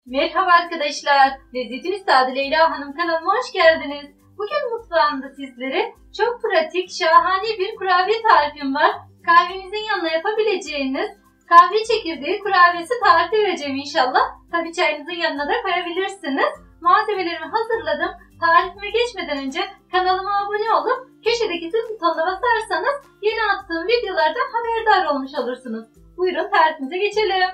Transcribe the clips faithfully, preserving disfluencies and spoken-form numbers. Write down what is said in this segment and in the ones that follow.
Merhaba arkadaşlar, Lezzetin Üstadı Leyla Hanım kanalıma hoş geldiniz. Bugün mutfağımda sizlere çok pratik, şahane bir kurabiye tarifim var. Kahvenizin yanına yapabileceğiniz kahve çekirdeği kurabiyesi tarifi vereceğim inşallah. Tabii çayınızın yanına da koyabilirsiniz. Malzemelerimi hazırladım. Tarifime geçmeden önce kanalıma abone olup köşedeki zil butonuna basarsanız yeni attığım videolardan haberdar olmuş olursunuz. Buyurun tarifimize geçelim.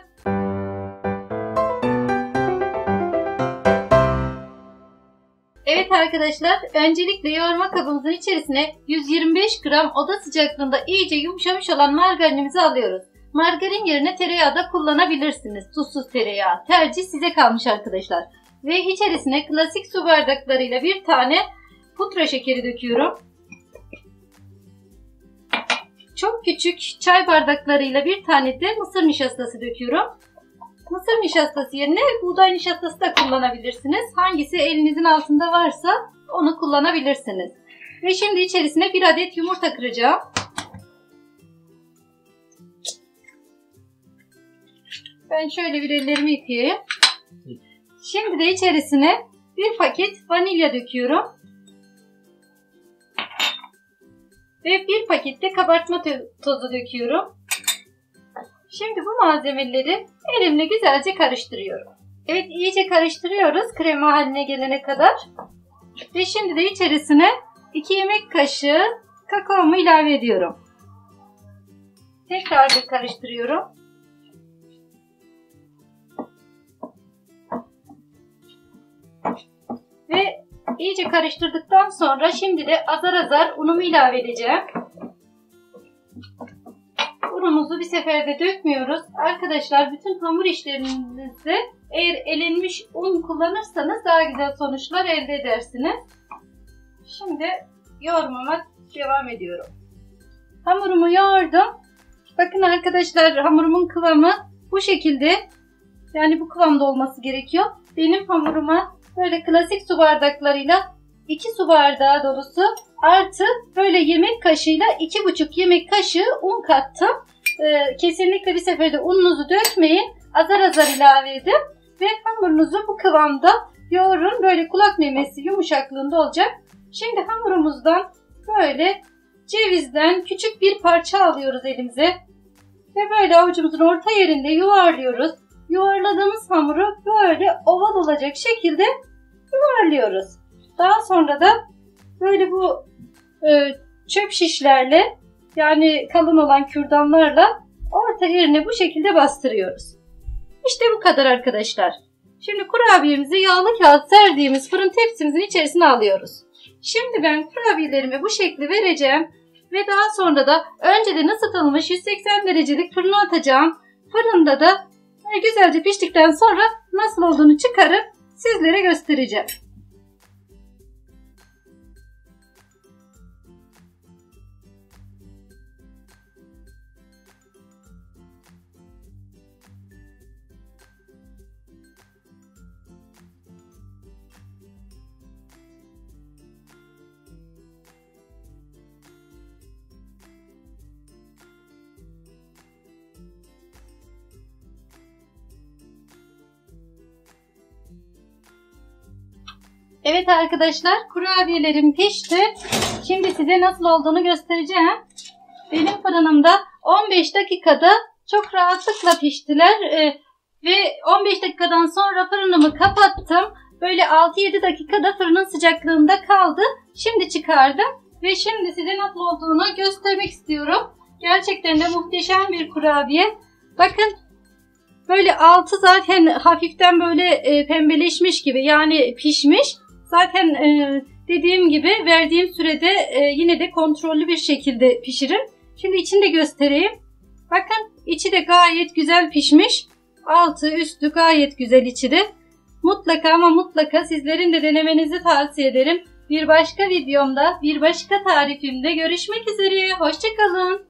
Evet arkadaşlar, öncelikle yoğurma kabımızın içerisine yüz yirmi beş gram oda sıcaklığında iyice yumuşamış olan margarinimizi alıyoruz. Margarin yerine tereyağı da kullanabilirsiniz. Tuzsuz tereyağı. Tercih size kalmış arkadaşlar. Ve içerisine klasik su bardaklarıyla bir tane pudra şekeri döküyorum. Çok küçük çay bardaklarıyla bir tane de mısır nişastası döküyorum. Mısır nişastası yerine buğday nişastası da kullanabilirsiniz. Hangisi elinizin altında varsa onu kullanabilirsiniz. Ve şimdi içerisine bir adet yumurta kıracağım. Ben şöyle bir ellerimi yıkayayım. Şimdi de içerisine bir paket vanilya döküyorum. Ve bir paket de kabartma tozu döküyorum. Şimdi bu malzemeleri elimle güzelce karıştırıyorum. Evet, iyice karıştırıyoruz krema haline gelene kadar. Ve şimdi de içerisine iki yemek kaşığı kakaomu ilave ediyorum. Tekrar bir karıştırıyorum. Ve iyice karıştırdıktan sonra şimdi de azar azar unumu ilave edeceğim. Unumuzu bir seferde dökmüyoruz. Arkadaşlar, bütün hamur işlerinizde eğer elenmiş un kullanırsanız daha güzel sonuçlar elde edersiniz. Şimdi yoğurmama devam ediyorum. Hamurumu yoğurdum. Bakın arkadaşlar, hamurumun kıvamı bu şekilde. Yani bu kıvamda olması gerekiyor. Benim hamuruma böyle klasik su bardaklarıyla iki su bardağı dolusu artı böyle yemek kaşığıyla iki buçuk yemek kaşığı un kattım. Ee, kesinlikle bir seferde ununuzu dökmeyin. Azar azar ilave edin. Ve hamurunuzu bu kıvamda yoğurun. Böyle kulak memesi yumuşaklığında olacak. Şimdi hamurumuzdan böyle cevizden küçük bir parça alıyoruz elimize. Ve böyle avucumuzun orta yerinde yuvarlıyoruz. Yuvarladığımız hamuru böyle oval olacak şekilde yuvarlıyoruz. Daha sonra da böyle bu e, çöp şişlerle, yani kalın olan kürdanlarla orta yerine bu şekilde bastırıyoruz. İşte bu kadar arkadaşlar. Şimdi kurabiyemizi yağlı kağıt serdiğimiz fırın tepsimizin içerisine alıyoruz. Şimdi ben kurabiyelerimi bu şekli vereceğim. Ve daha sonra da önceden ısıtılmış yüz seksen derecelik fırına atacağım. Fırında da güzelce piştikten sonra nasıl olduğunu çıkarıp sizlere göstereceğim. Evet arkadaşlar, kurabiyelerim pişti. Şimdi size nasıl olduğunu göstereceğim. Benim fırınımda on beş dakikada çok rahatlıkla piştiler. Ee, ve on beş dakikadan sonra fırınımı kapattım. Böyle altı yedi dakikada fırının sıcaklığında kaldı. Şimdi çıkardım. Ve şimdi size nasıl olduğunu göstermek istiyorum. Gerçekten de muhteşem bir kurabiye. Bakın, böyle altı zaten hafiften böyle e, pembeleşmiş gibi, yani pişmiş. Zaten e, dediğim gibi verdiğim sürede e, yine de kontrollü bir şekilde pişirin. Şimdi içini de göstereyim. Bakın, içi de gayet güzel pişmiş. Altı üstü gayet güzel içi de. Mutlaka ama mutlaka sizlerin de denemenizi tavsiye ederim. Bir başka videomda, bir başka tarifimde görüşmek üzere. Hoşça kalın.